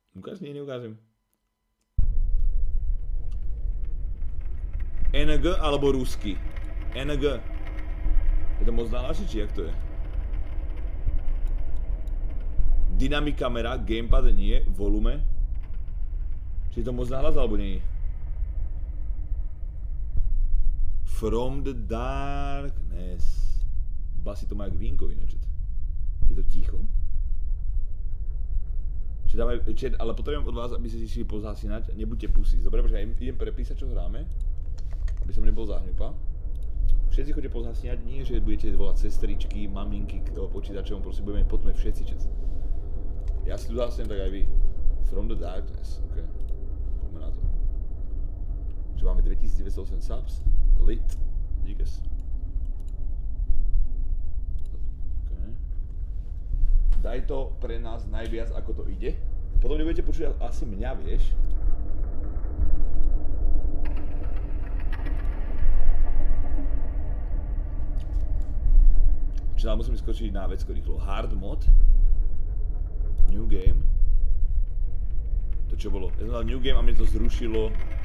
Ukáž? Nie, neukážem. NG alebo rusky? NG. Je to moc nálaši, či jak to je? Dynamic kamera, gamepad nie, volume. Či je to moc nahlas alebo nie? From the darkness. Basy to má jak vínko ináč. Je to ticho. Ale potrebujem od vás, aby ste si šli pozhasínať. Nebuďte pusy. Dobre, počkaj, idem prepísať, čo hráme. Aby som nebol zahňupa. Všetci chodite pozhasínať, nie že budete volať sestričky, maminky k počítačom, proste budeme potom všetci čec. Ja si tu zahasím, tak aj vy. From the darkness, ok. Poďme na to. Čo máme 2908 subs? Lit. Díkes. Okay. Daj to pre nás najviac, ako to ide. Potom nebudete počuť asi mňa, vieš. Čiže musím skočiť na vecko rýchlo. Hard mod. New game. To čo bolo? Ja som dal new game a mne to zrušilo.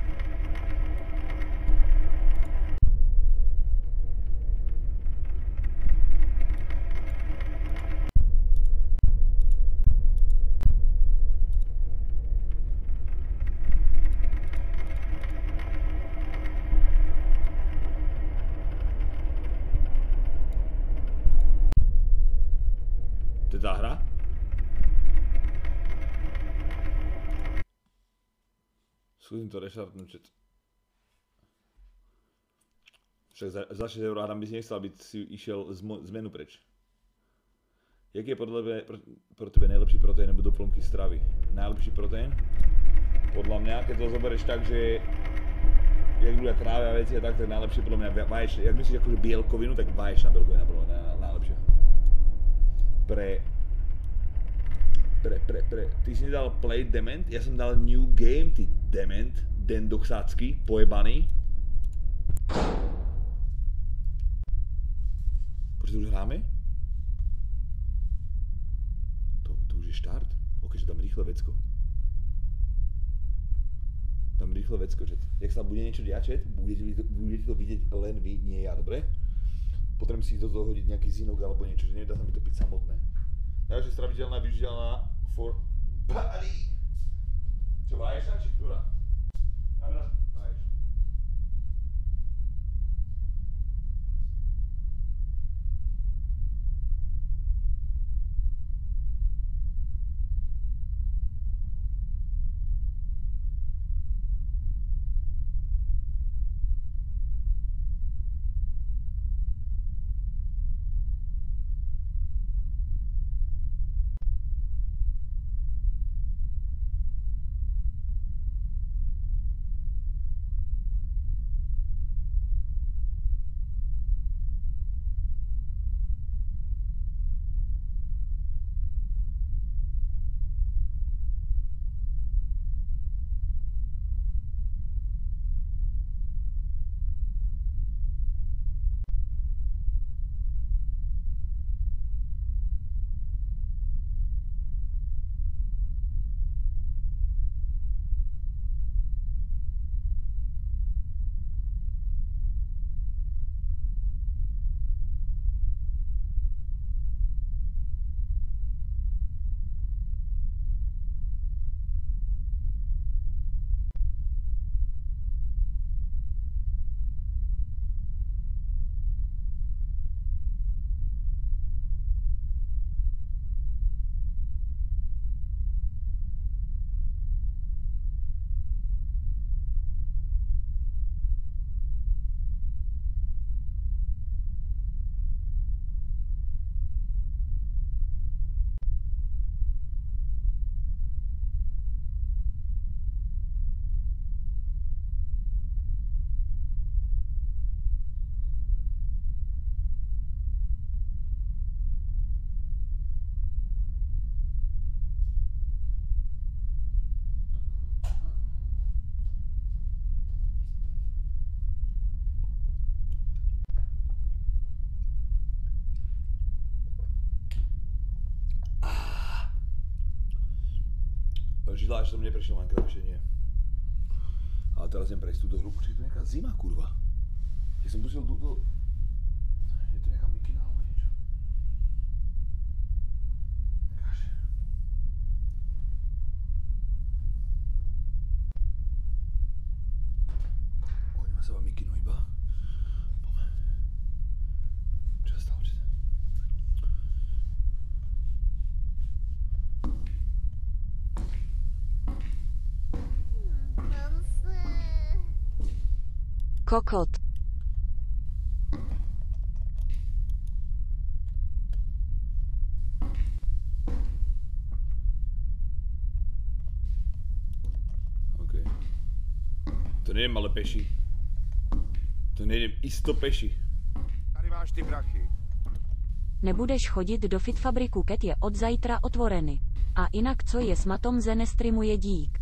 To je tá hra? Skúsim to reštartnúť, chat. Však za 6 € hram by si nechcel, aby si išiel z menu preč. Jaký je pro tebe najlepší proteín nebo doplnky stravy? Najlepší proteín? Podľa mňa, keď to zoberieš tak, že jak ľudia trávia veci a tak najlepšie podľa mňa vaječné. Jak myslíš akože bielkovinu, tak vaječná bielkovina podľa mňa najlepšia. Ty si nedal play dement, ja som dal new game, ty dement, den doxácky, pojebaný. Počkej, už hráme? To už je štart? Ok, že dám rýchle vecko. Dám rýchle vecko, chat. Jak sa bude niečo diať, chat, budete to vidieť len vy, nie ja, dobre? Potrebujem si do toho hodiť nejaký zinok alebo niečo, že nedá sa mi to piť samotné. Najlepšie straviteľná, využiteľná for body. Čo, vaječná či ktorá? Ja teraz vaječná. žila, že som neprešiel Minecraft, ešte nie. Ale teraz idem prejsť túto hru, počkej, je tu nejaká zima, kurva. Ja som pustil túto... Je tu nejaká mikina alebo niečo? Nekáže. Hoďme sa vám mikinu iba. Poďme. Čo sa stalo, číta? Kokot. OK. To nejdem ale peši. To nejdem isto peši. Tady máš ty prachy. Nebudeš chodit do Fitfabriku, ket je od zajtra otvoreny. A inak co je s Matom ze nestreamuje dík.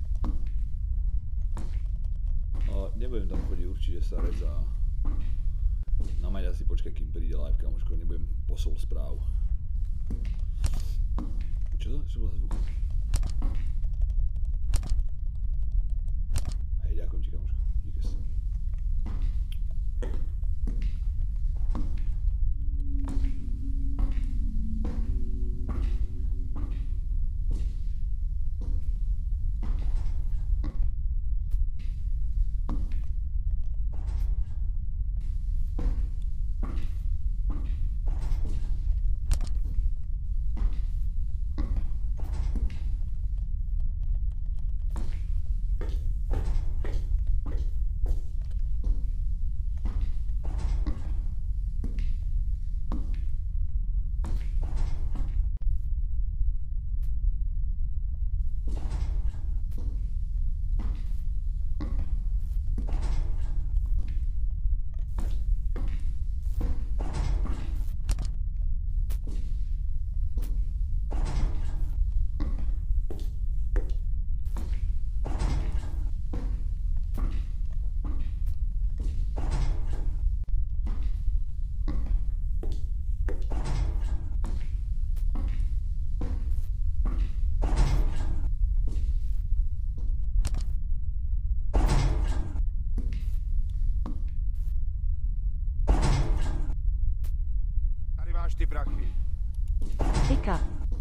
Nebudem tam chodiť určite starec a na Maďa si počkaj, kým príde live, kamoško, nebudem posol správ. Čo to? Čo bol za zvuk? Hej, ďakujem ti, kamoško. Díkes. Máš ty prachy. Tyka.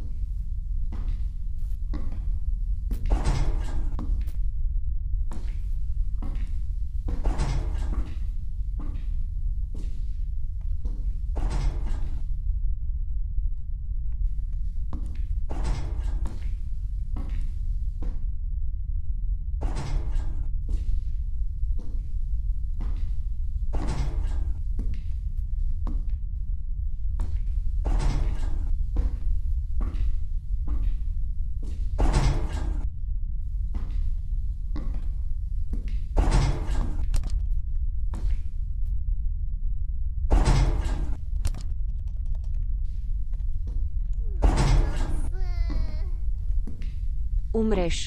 Umreš.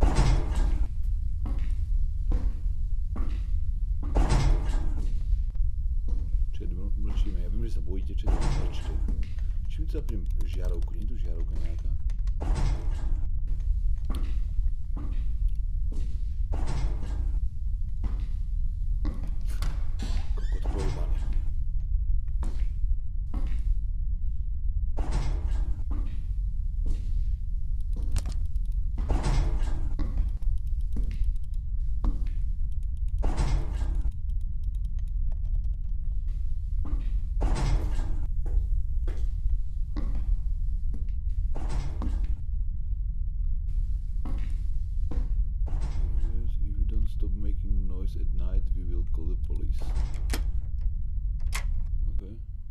Čet, mlčíme. Ja viem, že sa bojíte, čet, mlčte. Či mi to zapnem žiarovku? Nie je tu žiarovka nejaká? Kokot pojebaný. Stop making noise at night, we will call the police. OK.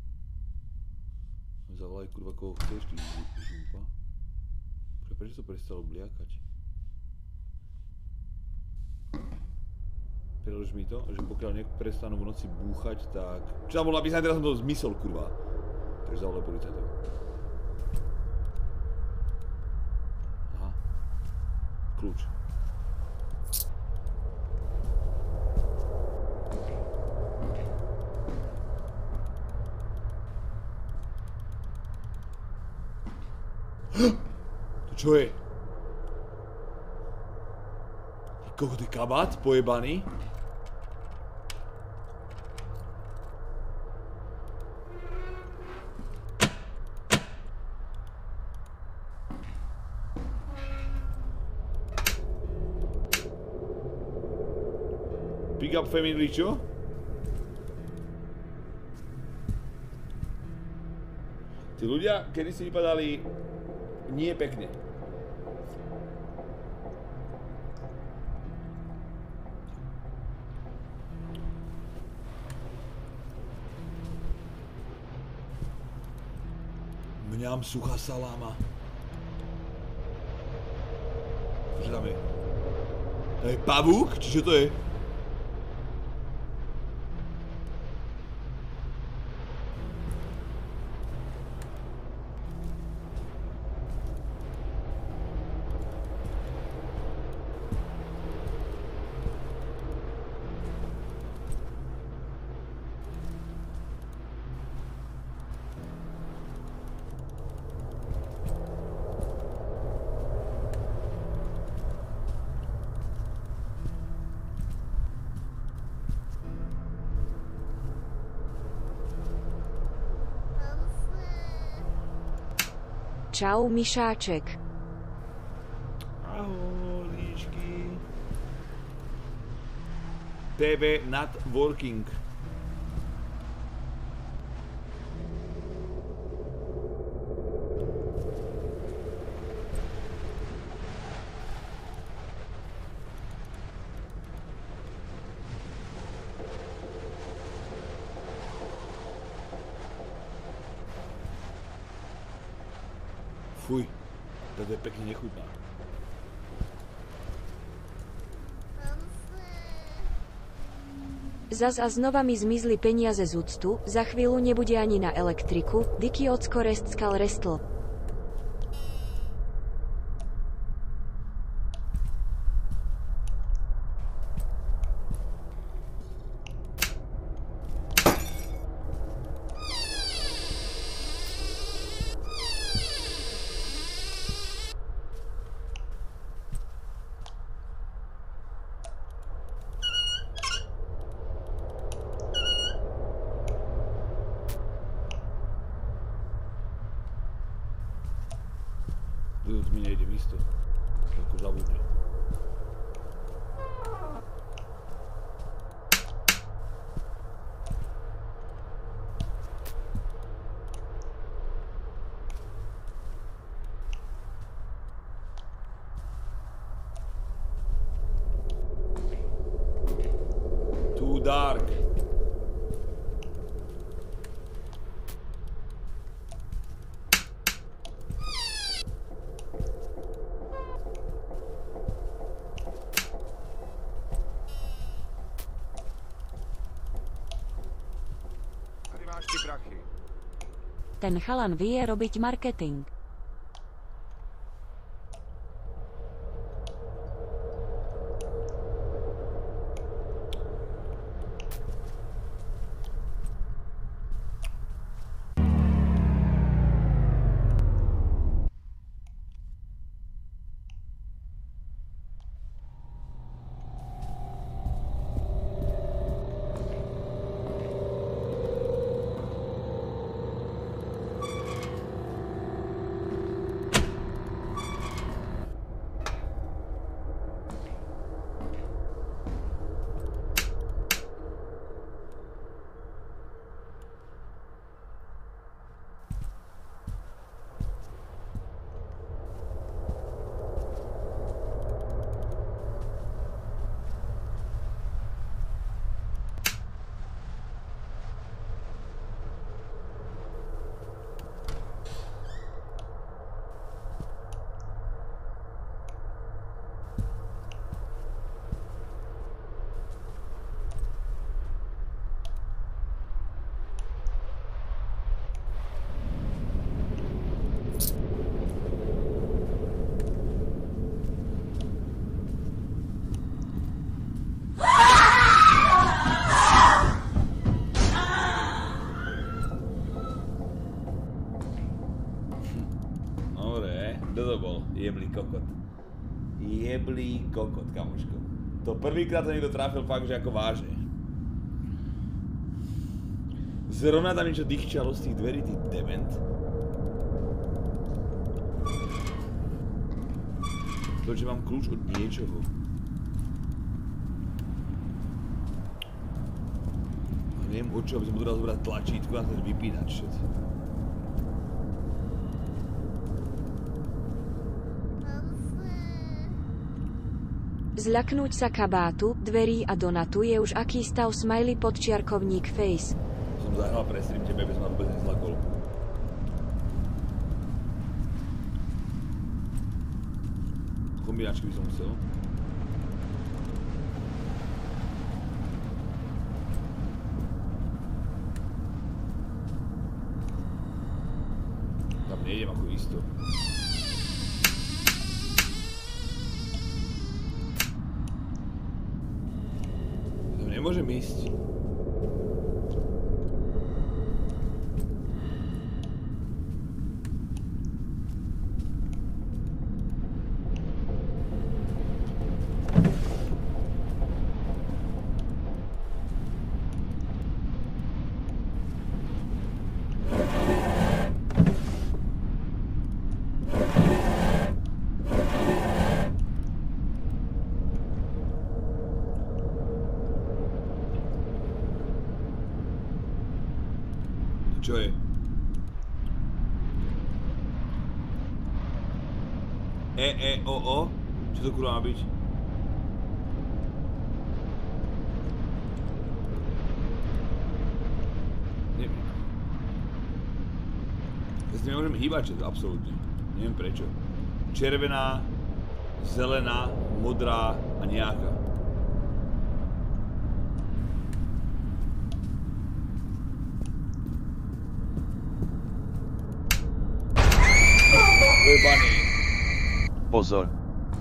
Zavolaj kurva koho chceš, ty žumpa. Prečo to prestalo bliakať? Prelož mi to, že pokiaľ prestanú v noci búchať, tak... Čo tam bolo napísané, teraz som to zmysel, kurva. Takže zavolaj policajtov. Aha. Kľúč. To čo je? Koho ty kabát pojebaný? Pick up family, čo? Tí ľudia kedy si vypadali nie pekne. Mňam suchá saláma. Čo tam je? To je pavúk? Či čo to je? Čau, myšáček. Ahojčky. TV not working. Fuj, toto je pekne nechutná. Zas a znova mi zmizli peniaze z úctu, za chvíľu nebude ani na elektriku, Diky ocko restkal restl. Tu mi nejde místo. Trochu zabudne. Too dark. Ten chalan vie robiť marketing. Dobre, kto to bol? Jeblý kokot. Jeblý kokot, kamoško. To prvýkrát to niekto trafil fakt, že ako vážne. Zrovna tam niečo dýchčalo z tých dverí, ty dement. To, že mám kľúč od niečoho. Neviem od čoho, by som potreboval zobrať tlačítku a ten vypínač. Zľaknúť sa kabátu, dverí a Donatu je už aký stav smiley podčiarkovník face. Som zahral pre stream tebe, aby som ma vôbec nezlakol. Kombinačky by som musel. Tam nejdem ako isto. Tam nemôžem ísť. Čo je? O. Čo to kurva má byť? Neviem. Ja si nemôžem hýbať, čo to absolútne. Neviem prečo. Červená, zelená, modrá a nejaká. Pozor.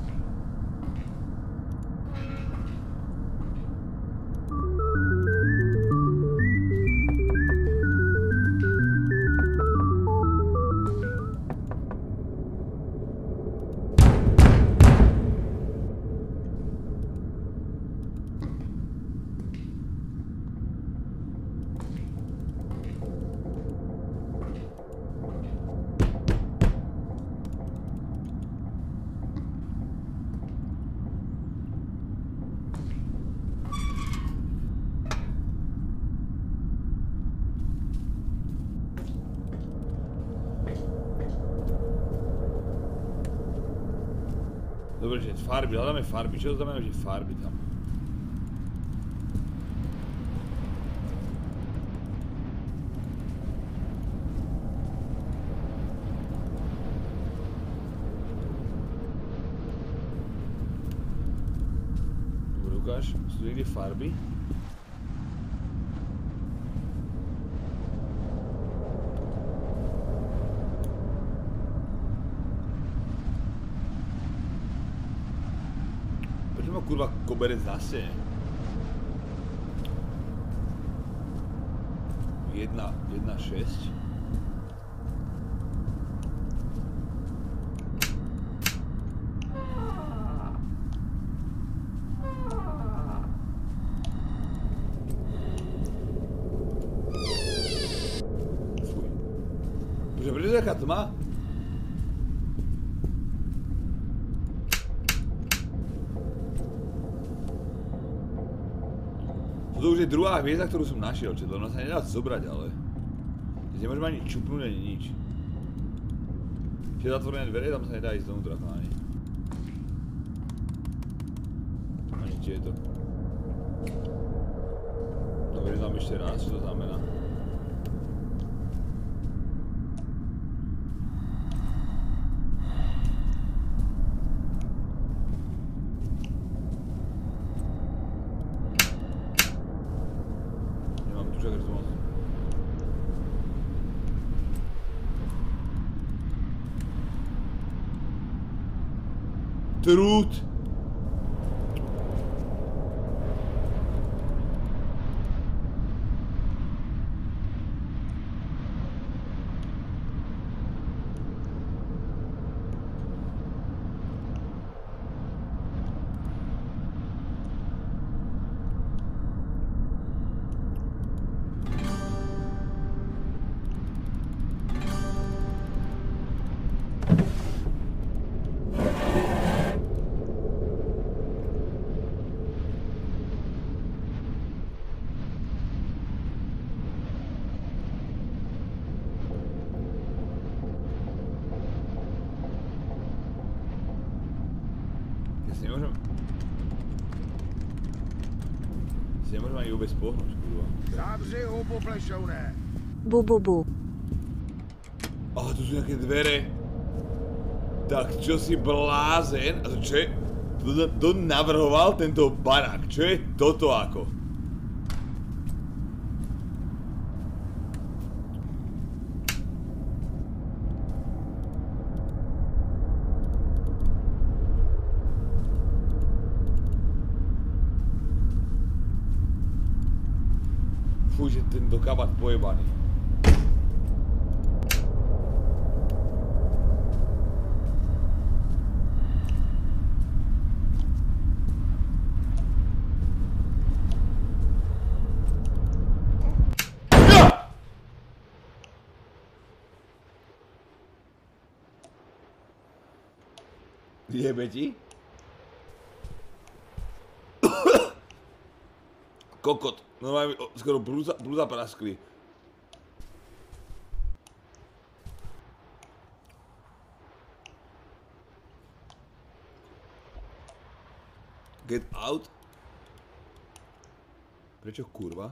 Dobre, že farby, hľadáme farby. Čo to znamená, že farby tam? Dobre, ukáž, sú tu niekde farby? Kurva, koberec zase. 1.6. Fuj. Bože, prečo taká tma? To už je druhá hviezda, ktorú som našiel, čo to ono sa nedá zobrať, ale... Teď nemôžem ani čupnúť, ani nič. Čiže zatvorené dvere, tam sa nedá ísť dovnútra, páni. Ani či je to... Dobre, tam ešte raz, čo to znamená. Trút! Ja si nemôžem ani vôbec pohnúť, kurva. Zavři hubu, plešouné. Bu bu bu. Aha, tu sú nejaké dvere. Tak čo si blázen? A to čo je? Kto navrhoval tento barák? Čo je toto ako? Fuj, že tento kabát pojebaný. Jebe ti? Kokot, no máme skoro blúza praskli. Get out? Prečo kurva?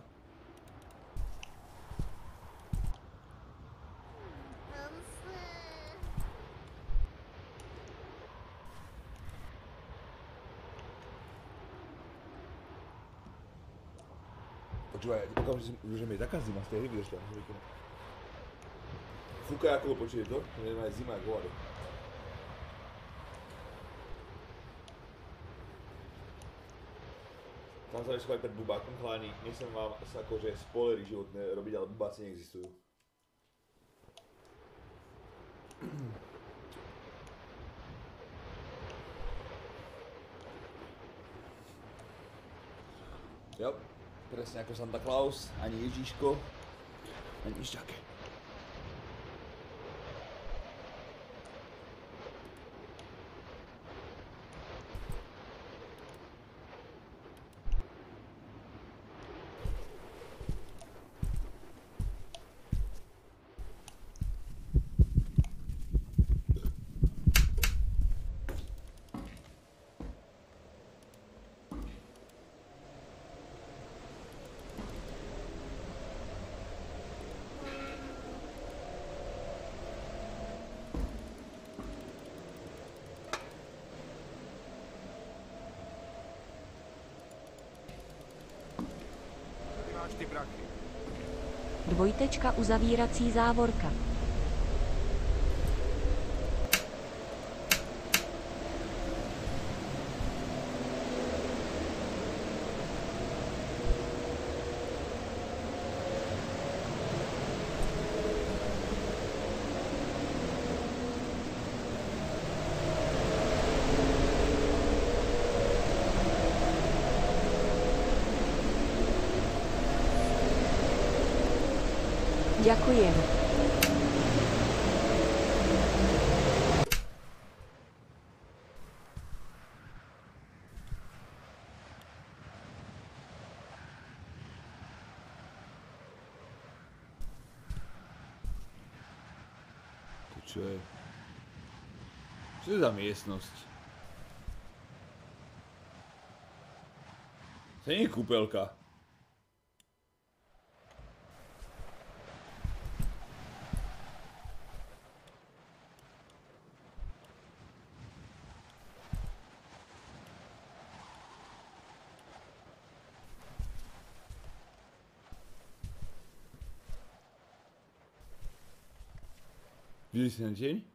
Počúvaj, že mi je taká zima z tej hry, vieš to, fúka ako počuje to, že je zima ako hovado. Tam sa neschovať pred bubákom, chlani, nechcem vám sa akože spoilery životné robiť, ale bubáci neexistujú. Jo. Presne ako Santa Claus, ani Ježíško, ani nič také. Ty prachy. Dvojtečka uzavírací závorka. Ďakujem. To čo je? Čo je za miestnosť? To nie je kúpeľka. Videli si ten tieň?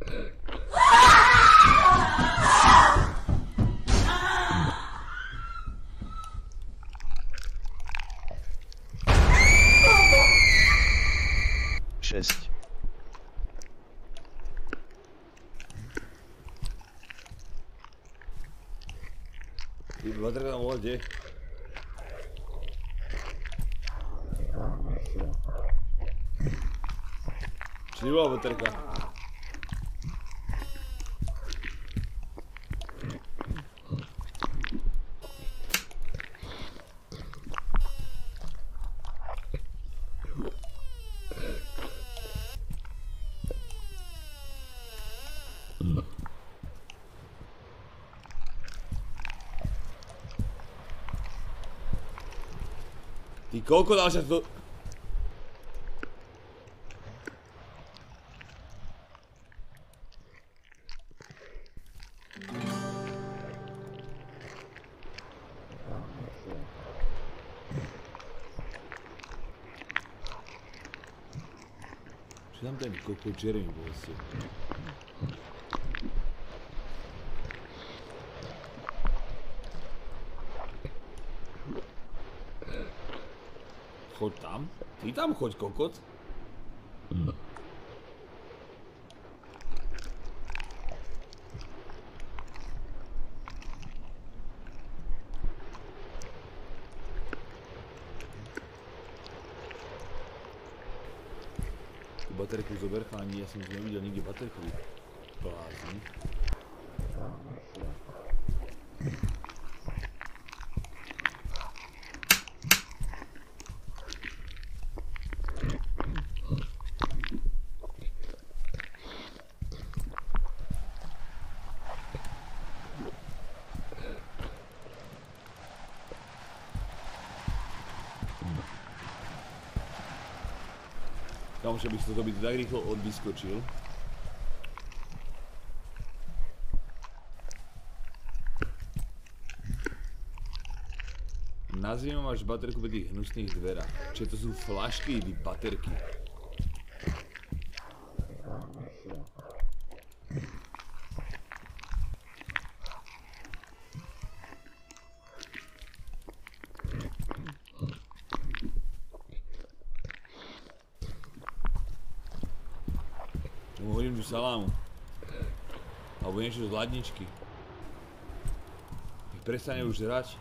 Šesť. Ty baterka tam bola kde? Či nebola baterka? Ty koľko ďalšia to... Čo tam ten kokot Jeremy bol ste? Choď tam? Ty tam choď, kokot. Tu baterku zober, chalani, ja som už nevidel nikde baterku. Blázni. Kamože bych to byť tak rýchlo odvyskočil. Na zimu máš baterku pri tých hnusných dverách. Čiže to sú flašky, baterky. Hodím tu salámu. Alebo niečo z ladničky. Nech prestane už žrať.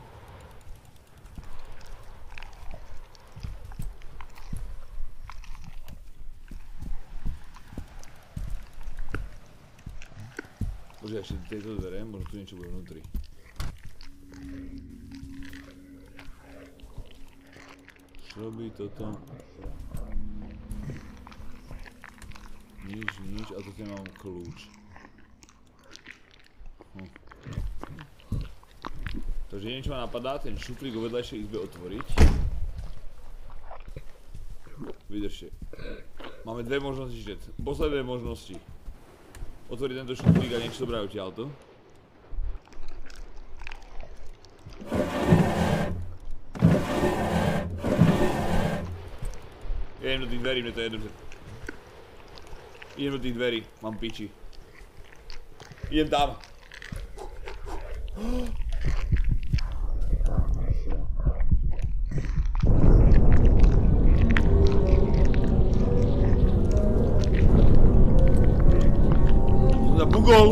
Bože, ešte tejto dvere, možno tu niečo bude vnútri. Čo by toto? Nič, a tu nemám kľúč. Takže niečo ma napadá, ten šuflík vo vedľajšej izbe otvoriť. Vydržte. Máme dve možnosti ešte, posledné možnosti. Otvoriť tento šuflík a niečo zobrať odtiaľto. Idem do tých dverí, mne to je jedno. Idem do tých dverí, mám piči. Idem tam. Som zabugol.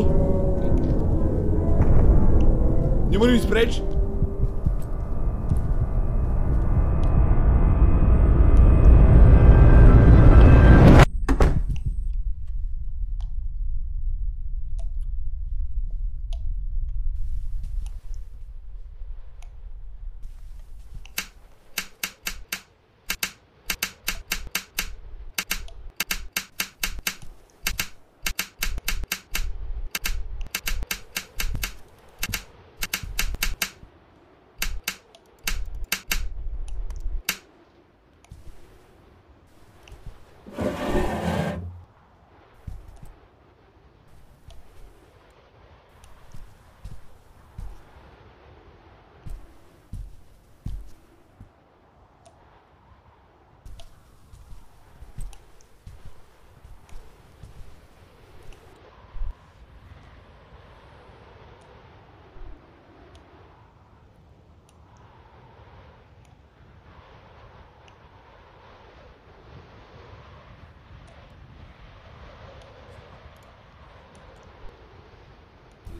Nemôžem ísť preč.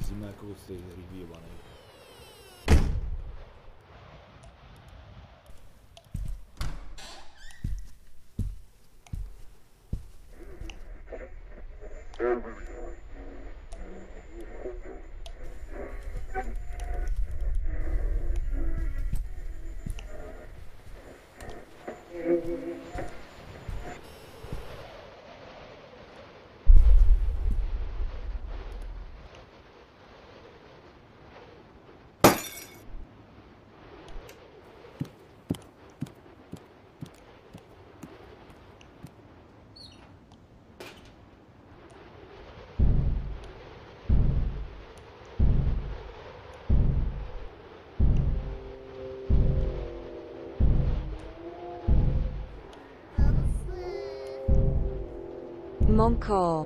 zima jako od těch herých vyjebanej. Monko.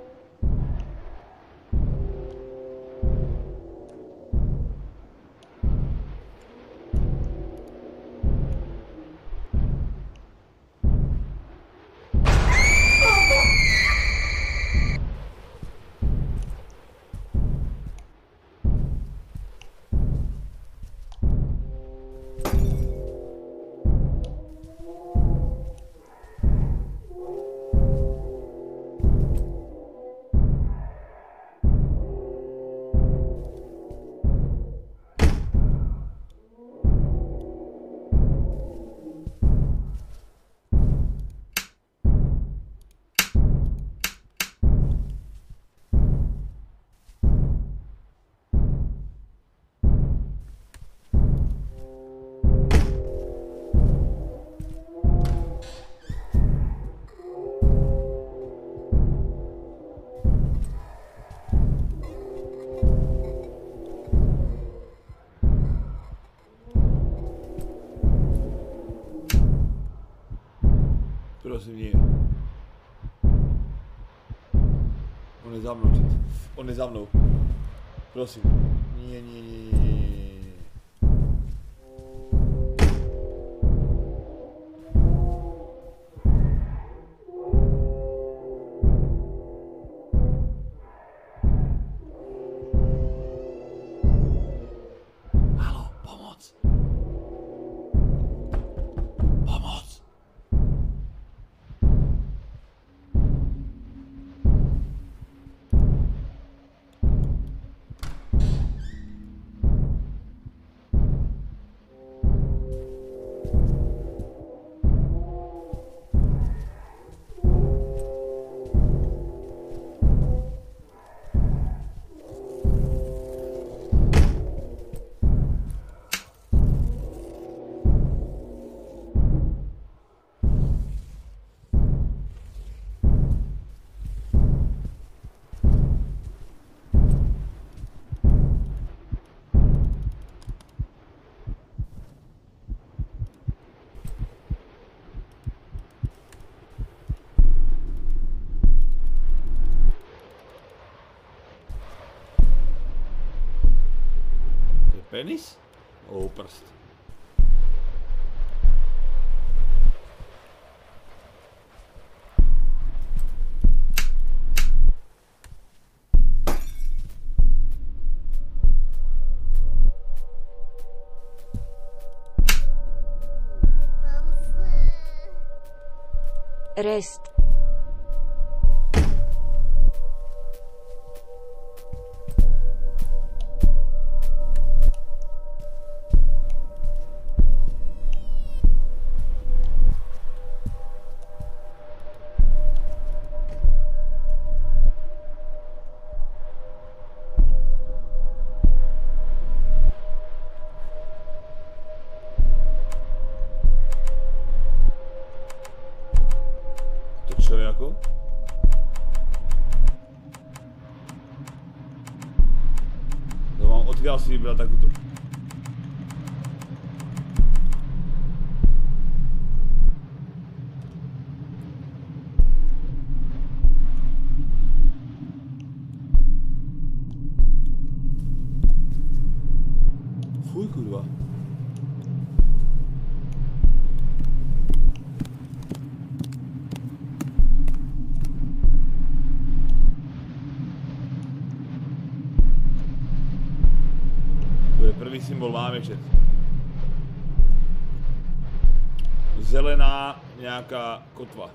Prosím, nie. On je za mnou, čet. On je za mnou. Prosím. Nie. Haló, pomoc. Pomoc. Penis? Oh, prst. Rest. Čo jako? No mám odkiaľ si vybral takúto. Fuj kurva. zelený symbol máme, čet. Zelená nejaká kotva.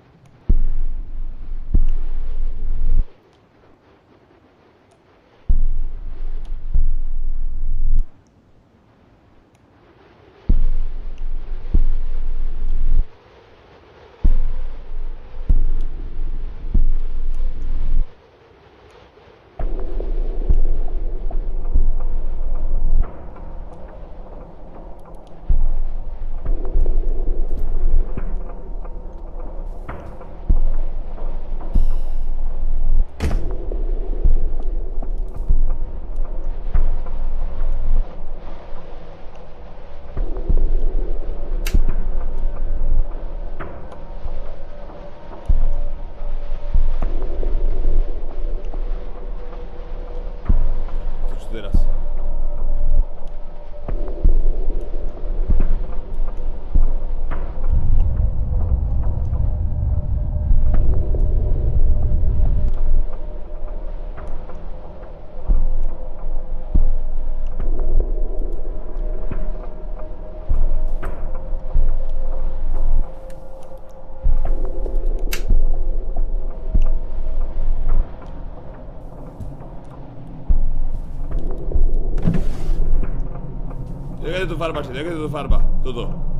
Jaká je to farba, čet? Jaká je to farba? Toto.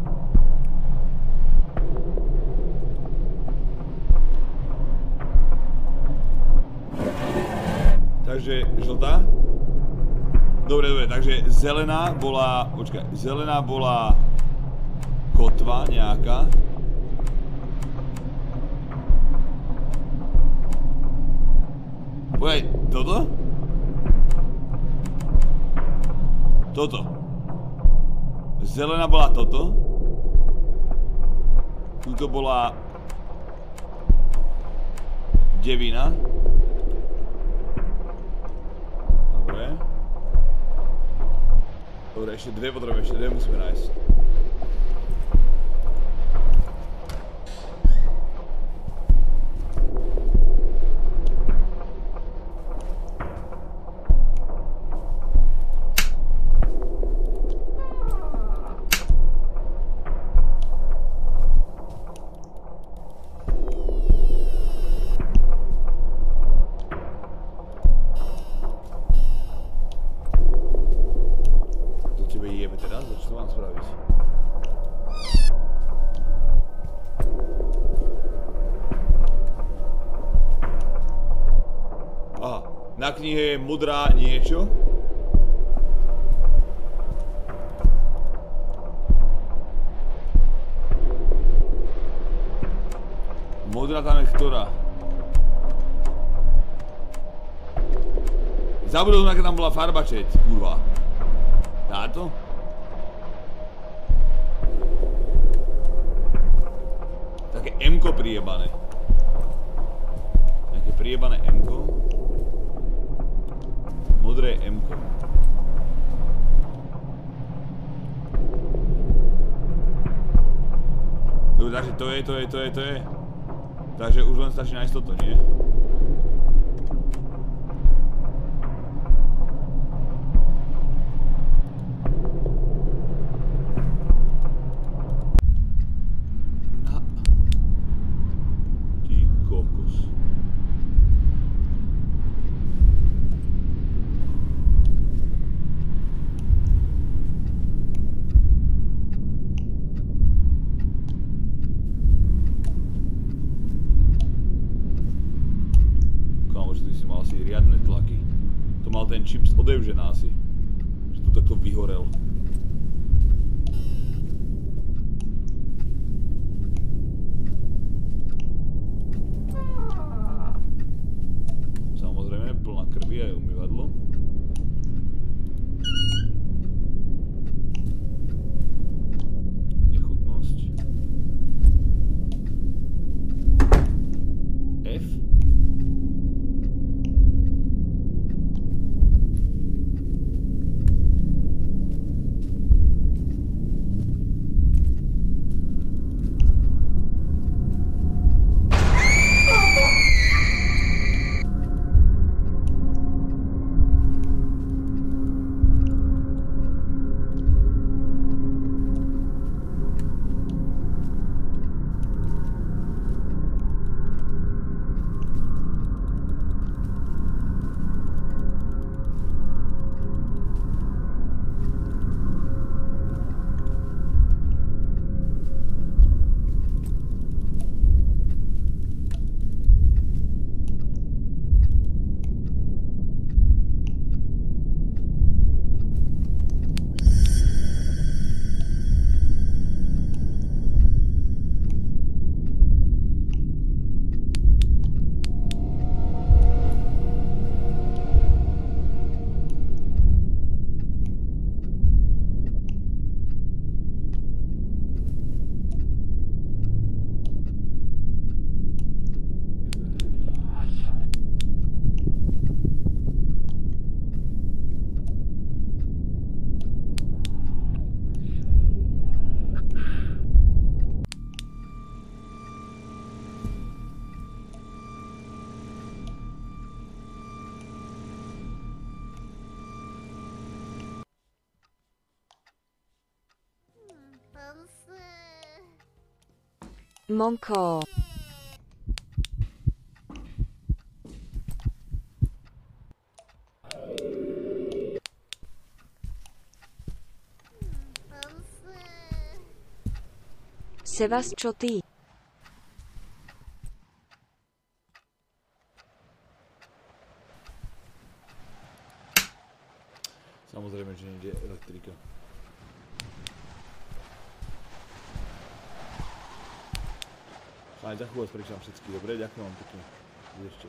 Takže žltá. Dobre, dobre, takže zelená bola, počkaj, zelená bola kotva nejaká. Počkaj, toto? Toto. Zelená bola toto. Tuto bola devina. Dobre. Dobre, ešte dve potrebujeme, ešte dve musíme nájsť. Na knihe je modrá niečo. Modrá tam je ktorá? Zabudol som, aká tam bola farba, čeť, kurva. Táto? Také M-ko prijebané. Také prijebané M-ko. Modré M-ko. Dobre, takže to je. Takže už len stačí nájsť toto, nie? Ty kokos. Asi riadne tlaky. To mal ten čip z odevžená asi. Že tu takto vyhorel. Samozrejme, plná krvi aj umývadlo. Nechutnosť. F. Monko. Sevas, čo ty? Samozrejme, že nejde elektrika. Aj za chvíľu sprečám všetky. Dobre, ďakujem vám pekne. Ešte.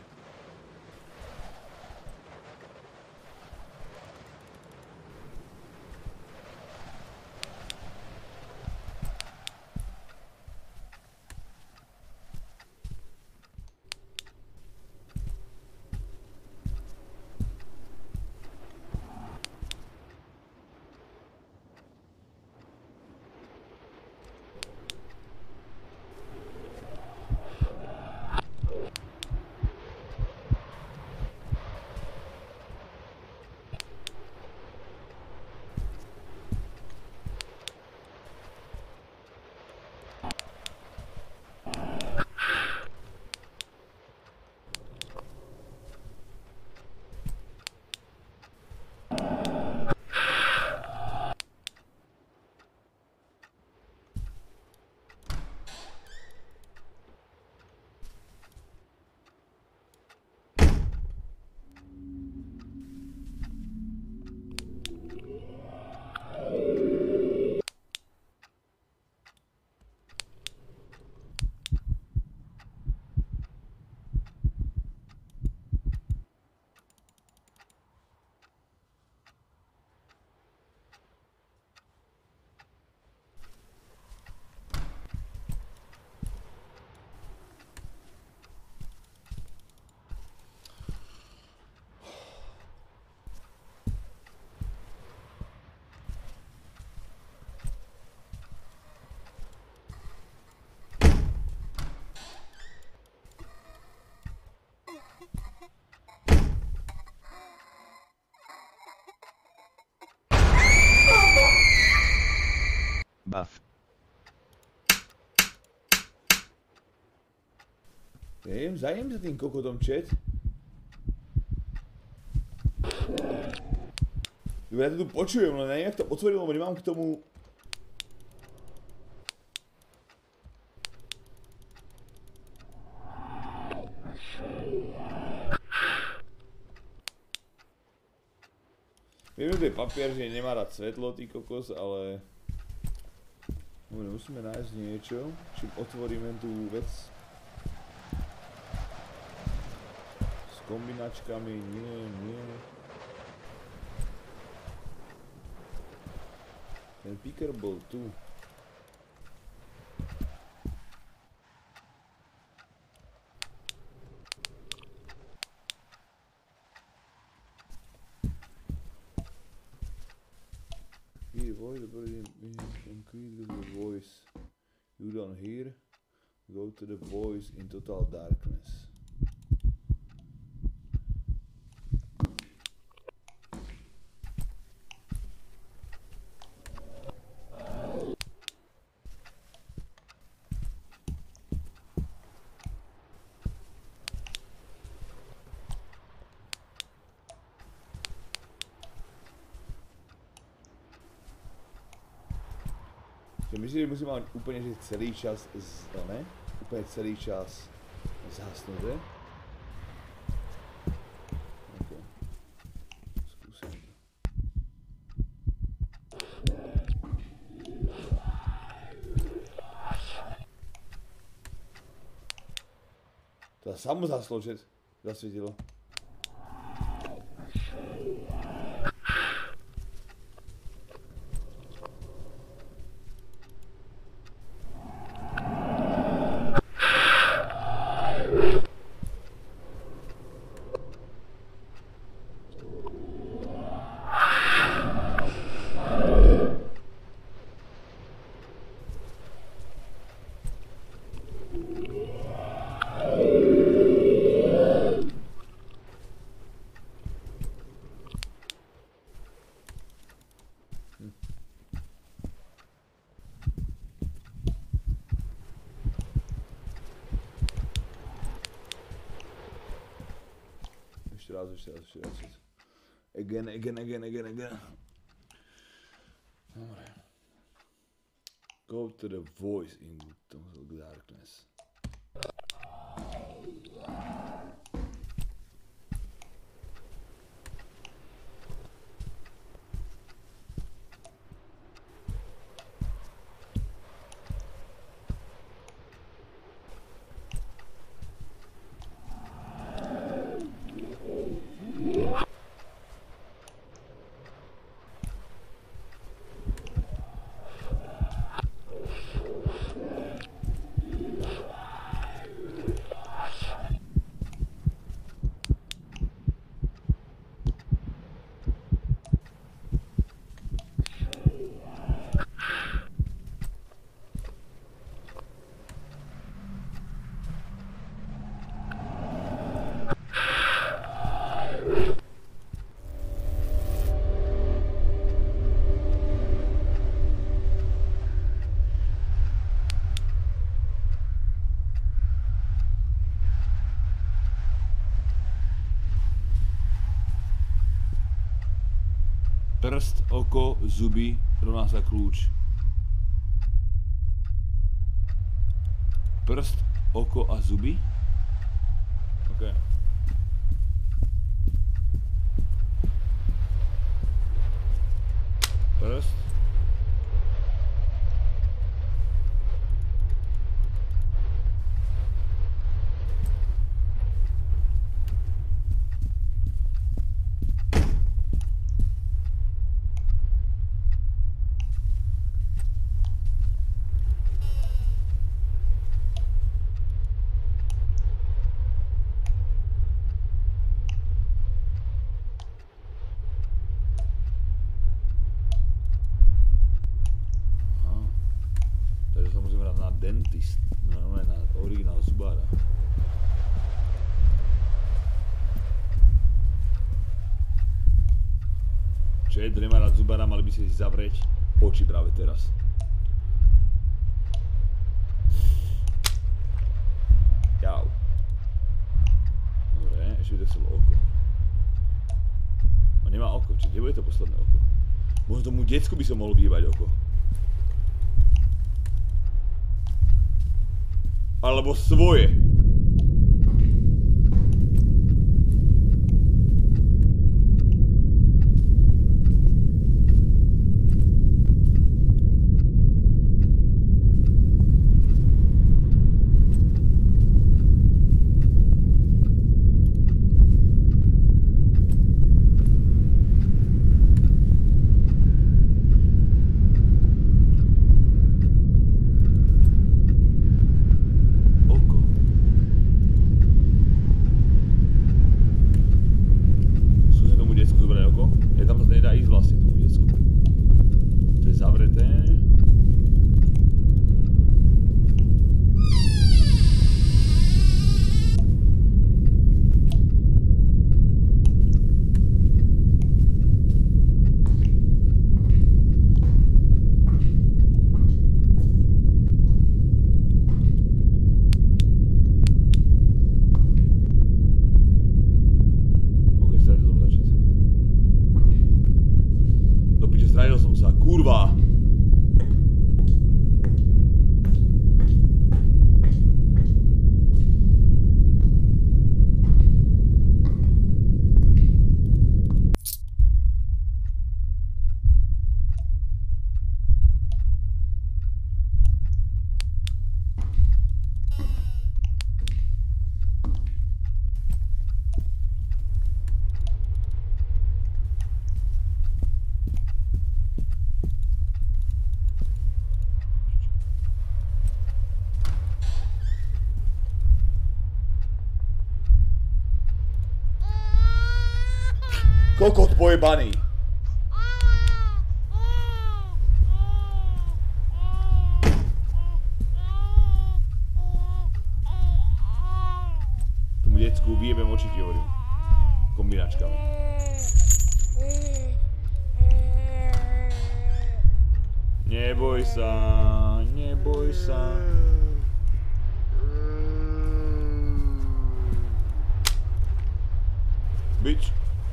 Buff. Zajem za tým kokotom, chat. Dobre, ja to tu počujem, ale neviem, jak to otvoril, lebo nemám k tomu... Viem, že to je papier, že nemá rád svetlo, ty kokos, ale... Dobre, musíme nájsť niečo, čím otvoríme tú vec. S kombinačkami, nie. Ten picker bol tu. Increase the voice. You don't hear. Go to the voice in total darkness. Myslím, že musím mať úplne že celý čas ne? Úplne celý čas zhasnuté. OK. Skúsim to. To samo zhaslo, že zasvietilo. raz. Again. Dobre. Go to the voice in the darkness. Prst, oko, zuby, rovná sa kľúč. Prst, oko a zuby? OK. Prst. Dentist, no na originál zubára. Čo je, kto nemá rád zubára, mali by si zavrieť oči práve teraz. Jau. Dobre, ešte by to chcelo oko. On nemá oko, či kde bude to posledné oko? Možno tomu decku by som mohol vyjebať oko. Alebo svoje. Kurva! Kokot pojebaný. Tomu decku vyjebem oči, ti hovorím. Kombinačkami. Neboj sa, neboj sa. bitch.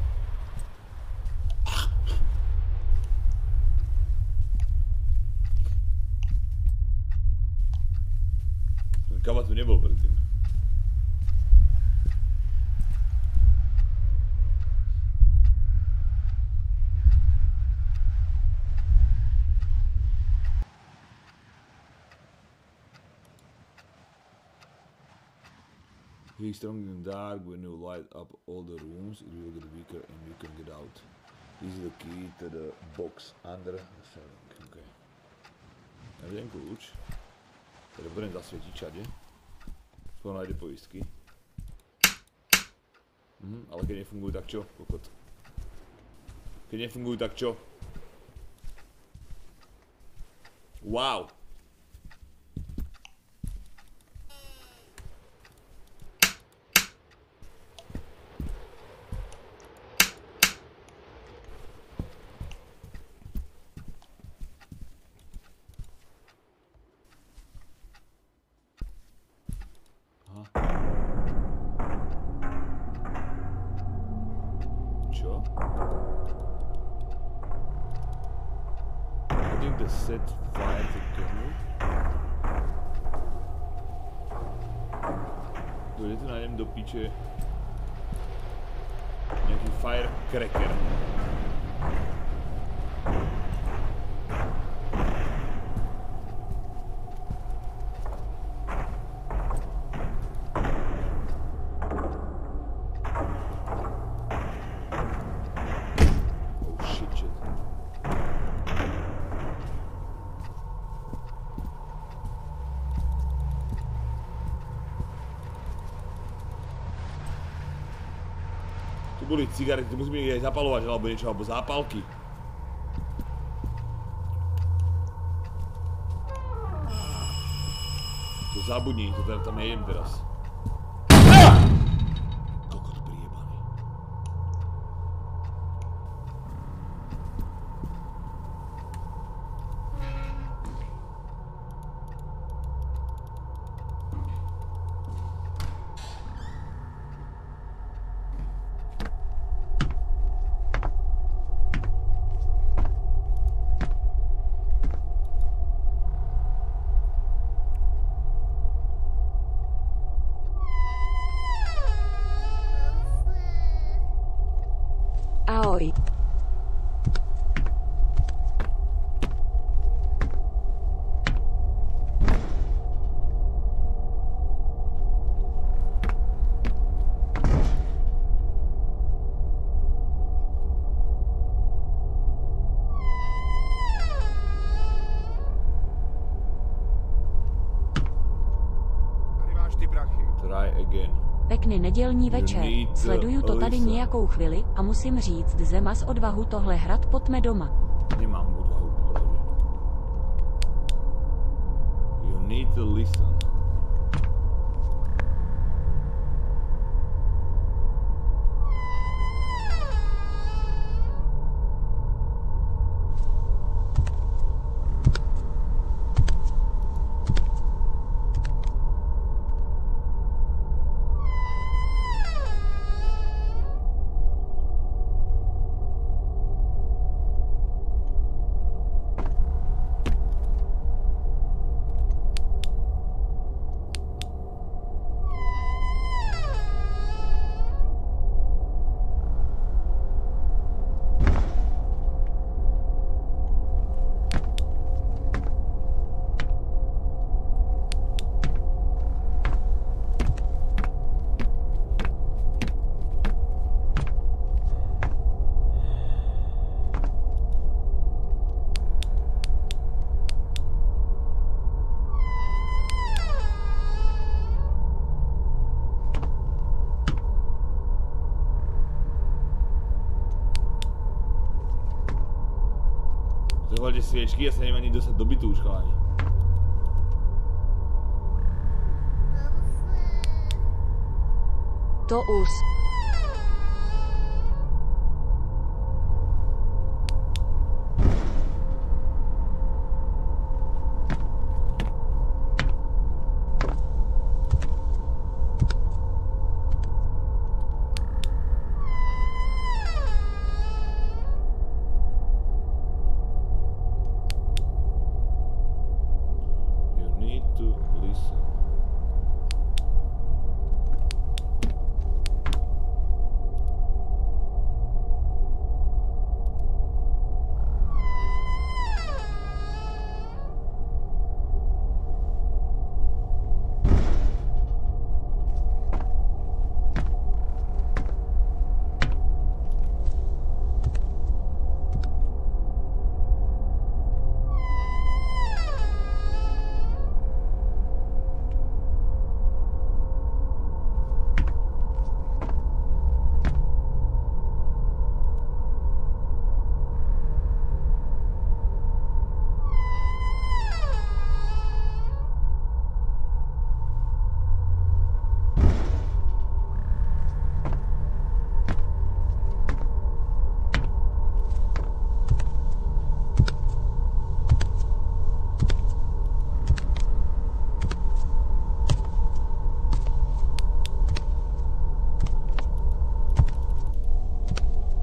Ten kava tu nebol predtým. Being strong in the dark, when you light up all the rooms, it will get weaker and you can get out. This is the key to the box under the ceiling. Okay. Najdem kľúč. Teda budem zasvietiť všade. Skoro nájde poistky. Ale keď nefungujú, tak čo? Kokot. Keď nefungujú, tak čo? Wow! Čo? I think the set fire to kernel. Kde tu nájdem do piče nejaký firecracker. Tu boli cigarety, tu musíme ich aj zapalovať, alebo niečo, alebo zápalky. To zabudni, to tam nejem teraz. Kokot prijebaný. Ahoj. Tady máš ty prachy. Try again. Pekný nedělní večer. Sleduju to tady Lisa. nějakou chvíli a musím říct, že máš odvahu tohle hrát, pojďme doma. Nemám odvahu, popravde. You need to listen. Zahoďte sviečky, ja sa neviem ani dostať do bytu už, chalani. To už.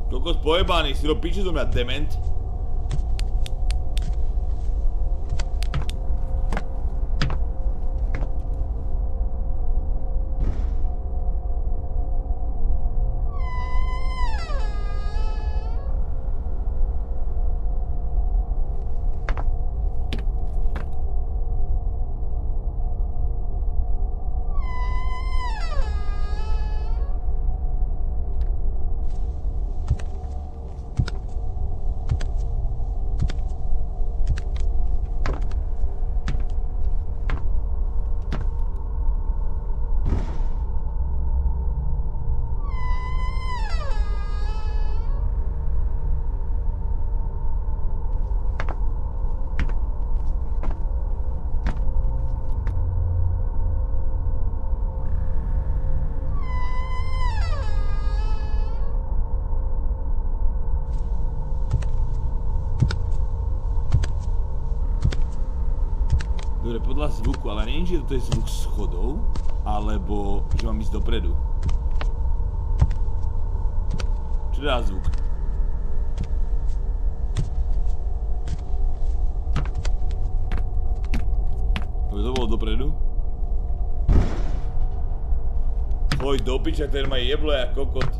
Kokos pojebaný, si do piči zo mňa dement. Dobre, podľa zvuku, ale nie je, že to je zvuk schodov, alebo že mám ísť dopredu. Čo dá zvuk? To bolo dopredu? Choj do piča, ktorý ma jeblo jak kokot.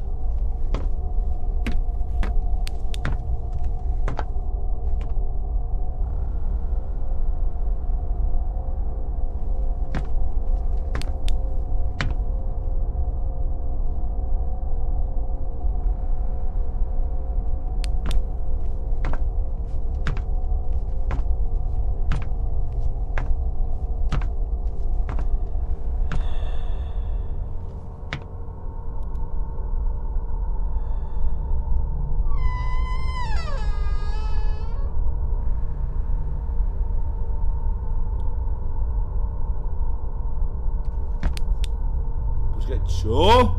Čo?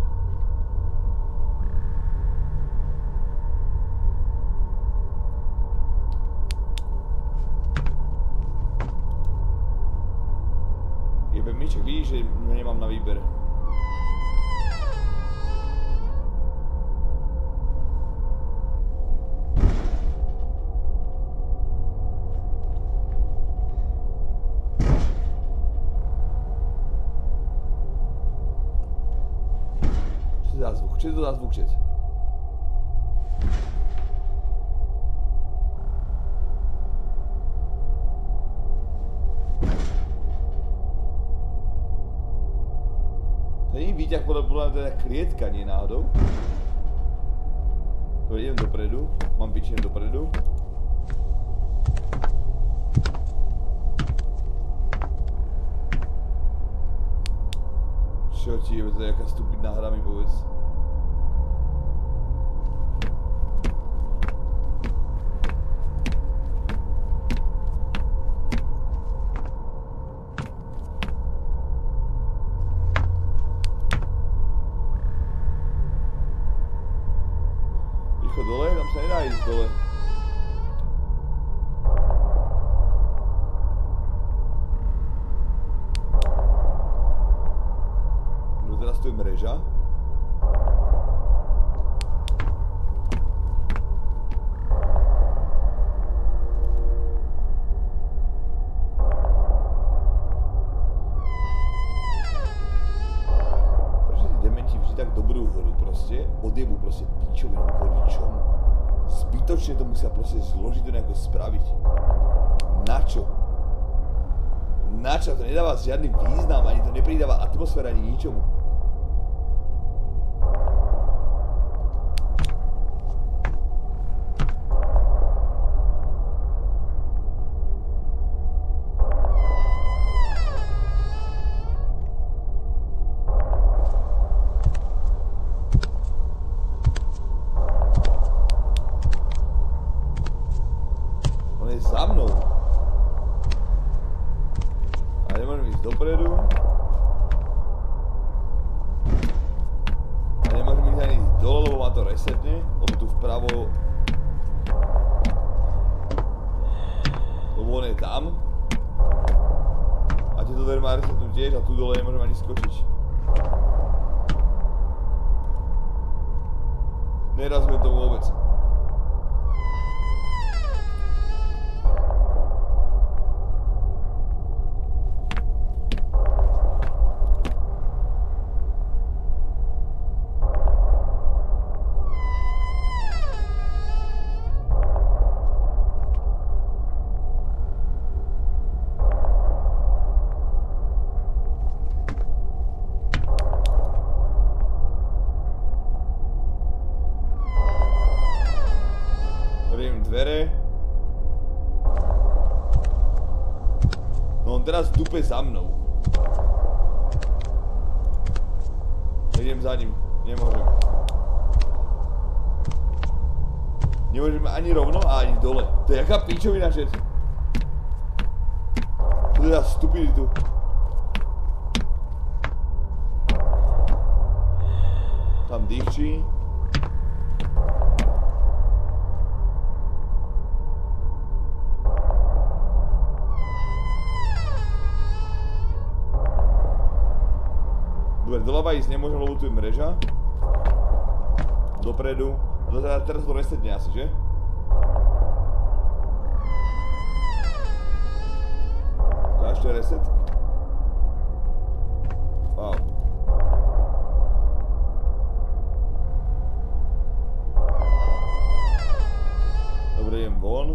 Jebe Miček, vidíš, že nemám na výber. Čo to dá zvuk, čet? To není výťah, podľa mňa to je klietka, nie náhodou. To idem dopredu, mám pičím dopredu. Čo ti je, to je jaká stupidná hra, mi povedz. Dole, tam sa nedá ísť dole. No teraz tu je mreža. Prečo tí dementi vždy tak dobrú hru proste? Odjebu proste píčovinu kvôli čomu? Zbytočne to musia proste zložiť to nejako spraviť. Na čo? Na čo? To nedáva žiadny význam, ani to nepridáva atmosféra, ani ničomu. Za mnou. A nemôžem ísť dopredu. A nemôžem ísť ani dole, lebo ma to resetne. Lebo tu vpravo... Lebo on je tam. A tieto dvere má resetnúť tiež a tu dole nemôžem ani skočiť. Nerazme to vôbec. Dvere. No on teraz dupe za mnou. Idem za ním. Nemôžem. Nemôžem ani rovno a ani dole. To je jaká pičovina, že? To je za stupiditu. Tam dýchčí. Dobre, doľava ísť nemôžem, lebo tu je mreža. Dopredu. A teraz to resetne asi, že? Dáš to je reset? Wow. Dobre, idem von.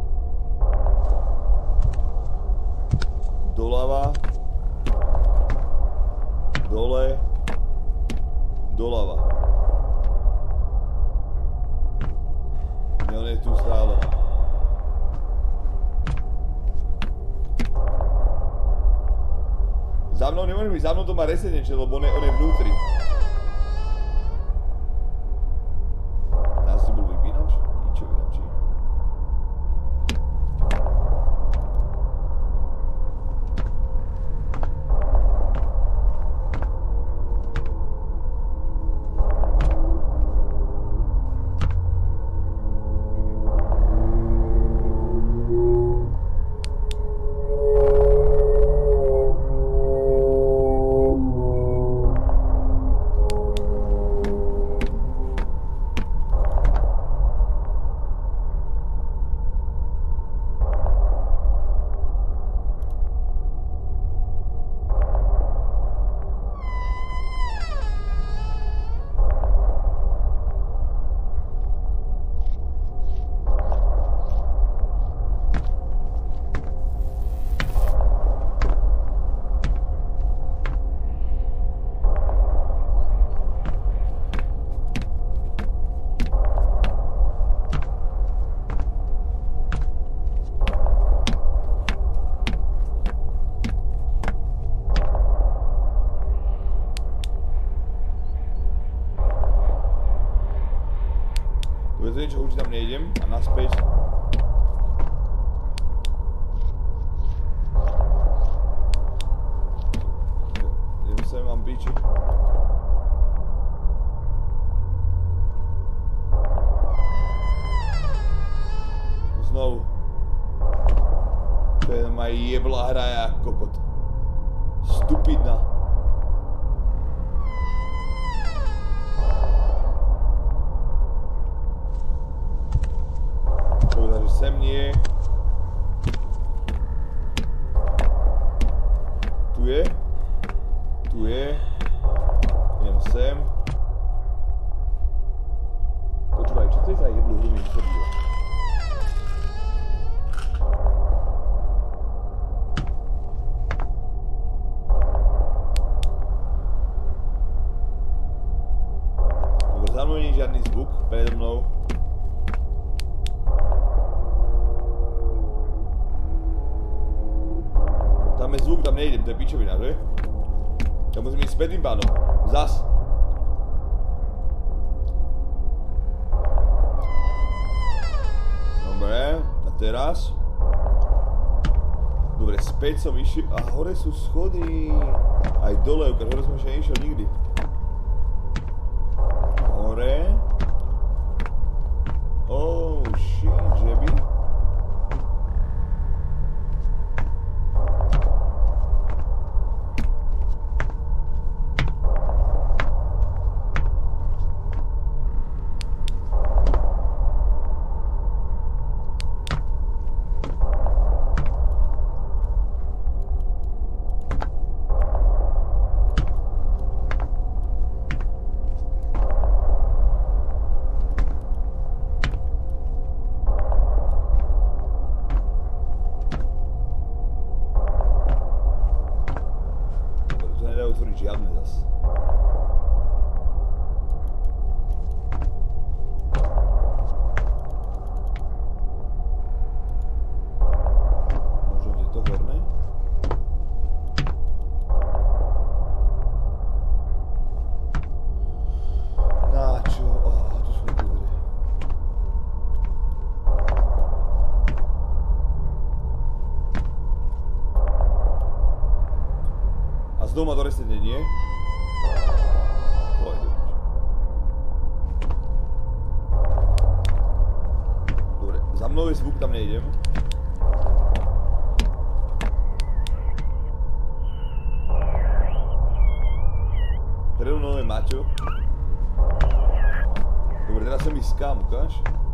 Doľava. Dole, doľava. On je tu stále. Za mnou nemôžem ísť, za mnou to má resetnečie, lebo on je vnútri. Nás si bol vypínač? Pičovinači. To niečo určite tam nejdem a naspäť. Idem sem, mám piči. Znovu. To je ma jebla hra jak kokot. Stupidná. Sem nie. Tu je. Tu je. Idem sem. Počúvaj, čo to je za jeblu hru mi vychodilo? Dobre, za mnou nie je žiadny zvuk predo mnou. Tam je zvuk, tam nejdem, to je pičovina, že? Ja musím ísť späť tým pánom. Zas. Dobre, a teraz? Dobre, späť som išiel. A hore sú schody. Aj dole, ukáž, hore som ešte neišiel nikdy. Hore. Oh shit, že by? znovu ma to resetne, nie? Choj, dobre, za mnou je zvuk, tam nejdem. Predo mnou je Maťo. Dobre, teraz som ísť kam, ukáž?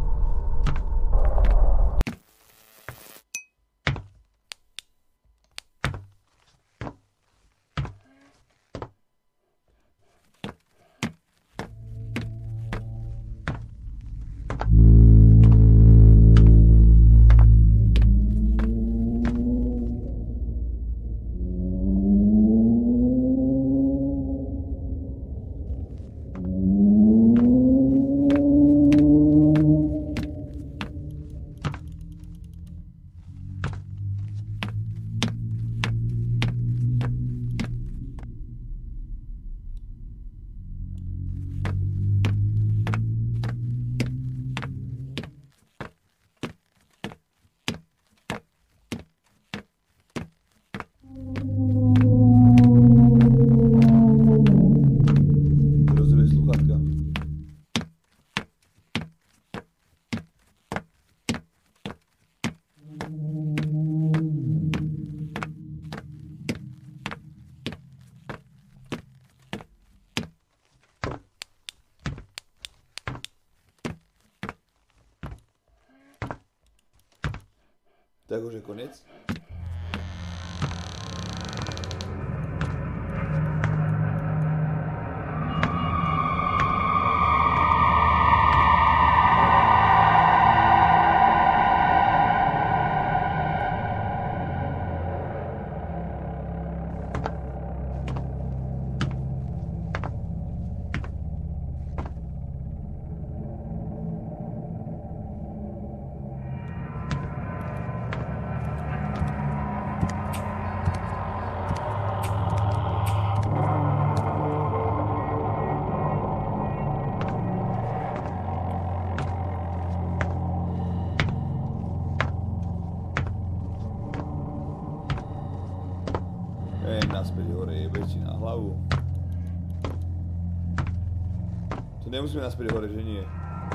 Tak už je konec. Naspäť hore, jebe ti na hlavu. To nemusíme naspäť hore, že nie?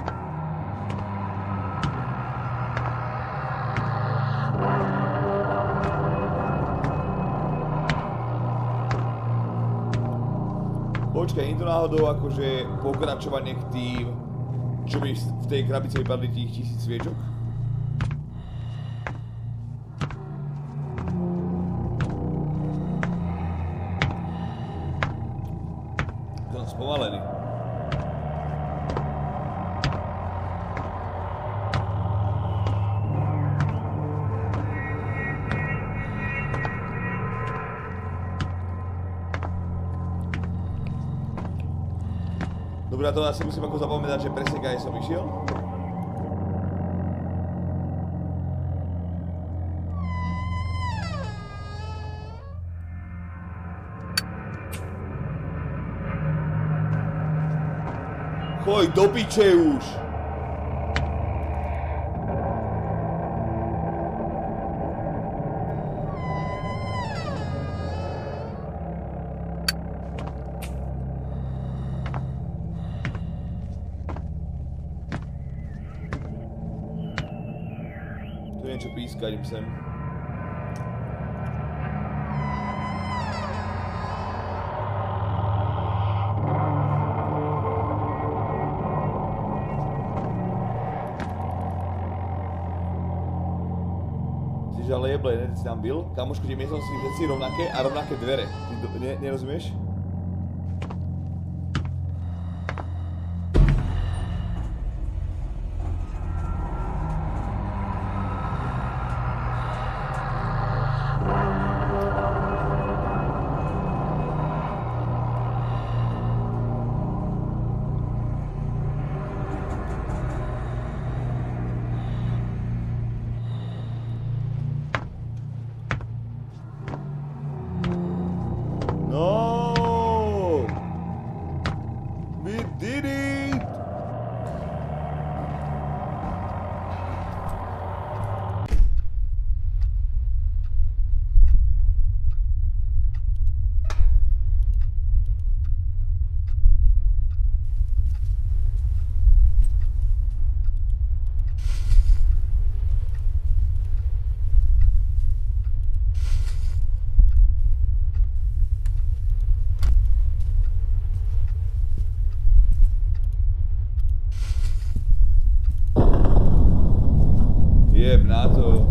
Počkaj, nie to náhodou akože pokračovanie k tým, čo mi v tej krabici vypadli tých 1000 sviečok? Spomalený. Dobre, to asi musím ako zapamätať, že presne kde som išiel. Choj, do piče už! Tu je niečo píska, idem sem. Ale jeble, jeden si tam byl. Kamošku, tie miestnosti sú všetci rovnaké a rovnaké dvere. Ty nerozumieš? No. Jeb na to.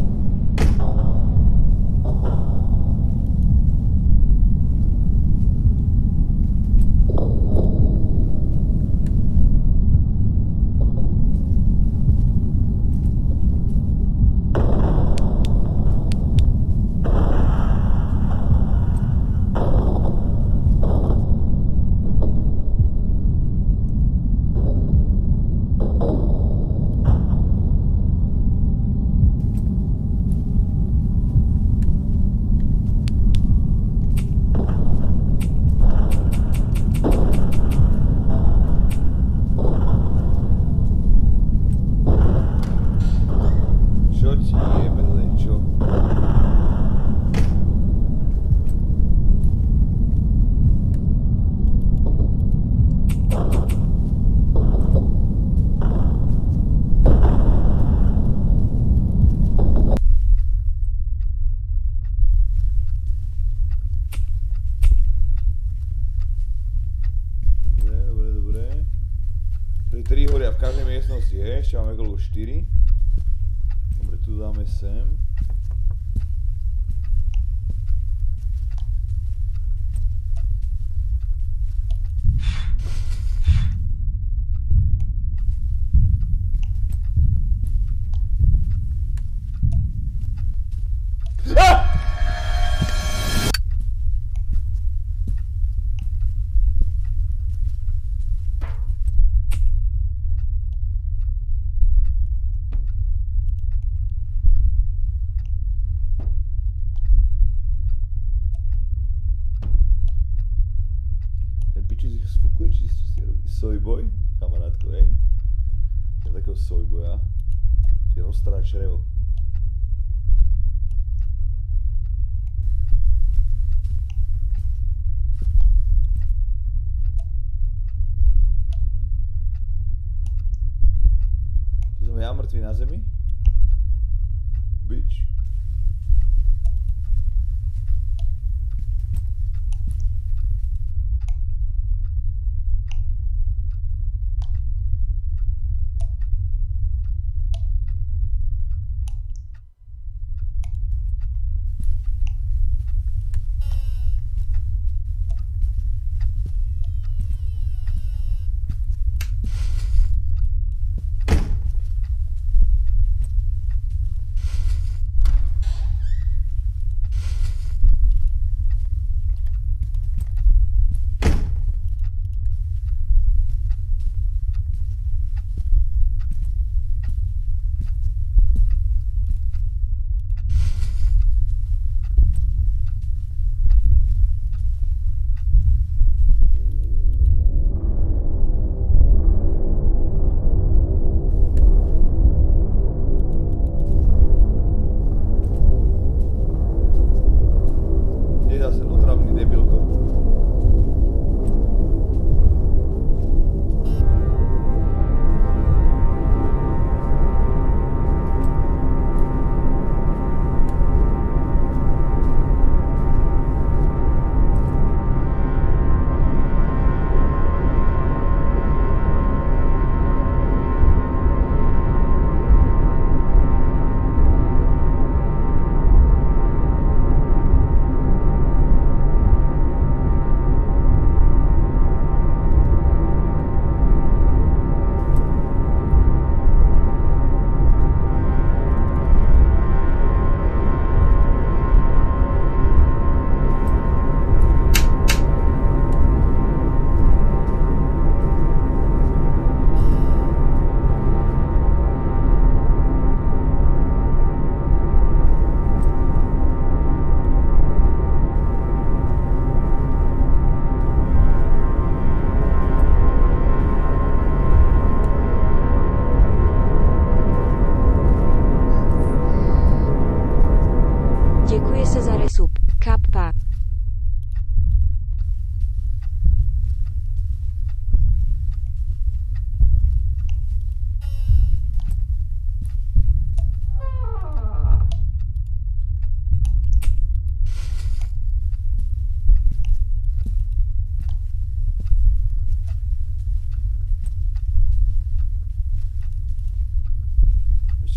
Tri horia v každej miestnosti, ešte máme koľko 4. Dobre, tu dáme sem. Sfukuje, či si robí sojboj, kamarátko, hej? Čiže takého sojboja, ti roztrá črevo. Tu som ja mŕtvý na zemi? Bitch.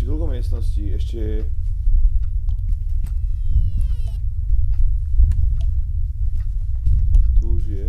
Ešte koľko miestností? Ešte... Tu už je.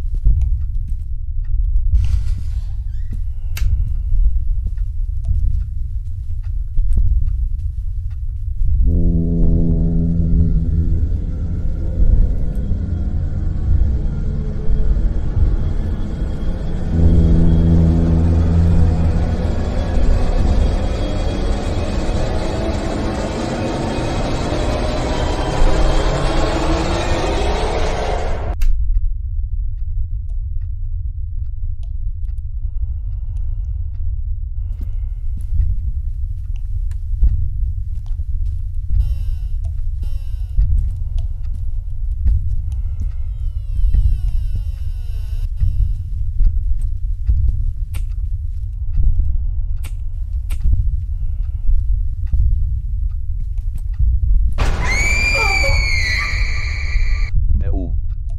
BU.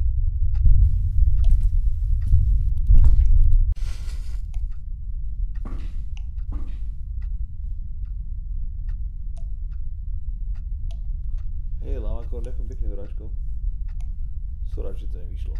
Hej, Lamako, ďakujem pekne, Vráčko. Som rád, že to nevyšlo.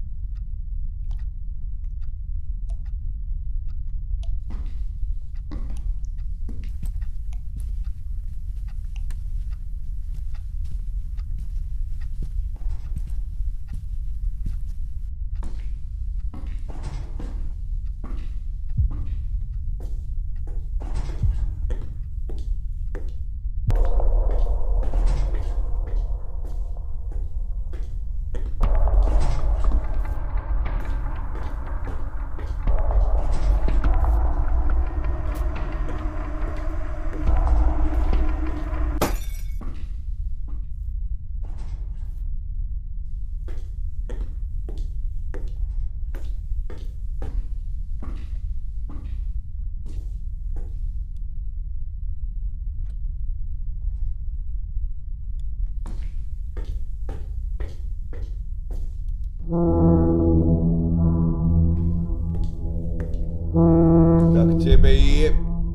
Tak tebe je...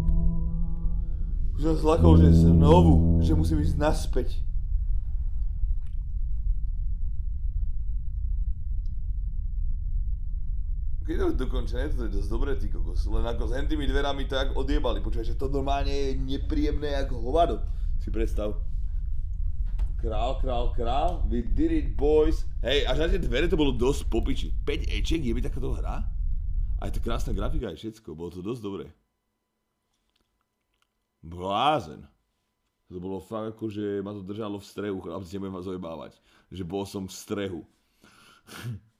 Už som zlakol, že znovu, že musím ísť naspäť. Keď to je dokončené, to je dosť dobré, ty kokos. Len ako s tými dverami tak odjebali. Počúvaj, že to normálne je nepríjemné jak hovado. Si predstav. Král, we did it, boys. Hej, až na tie dvere to bolo dosť popiči. 5 ečiek, je by takáto hra? Aj tá krásna grafika aj všetko, bolo to dosť dobré. Blázen. To bolo fakt ako, že ma to držalo v strehu, chlapci, nebudem vás ojebávať. Že bol som v strehu.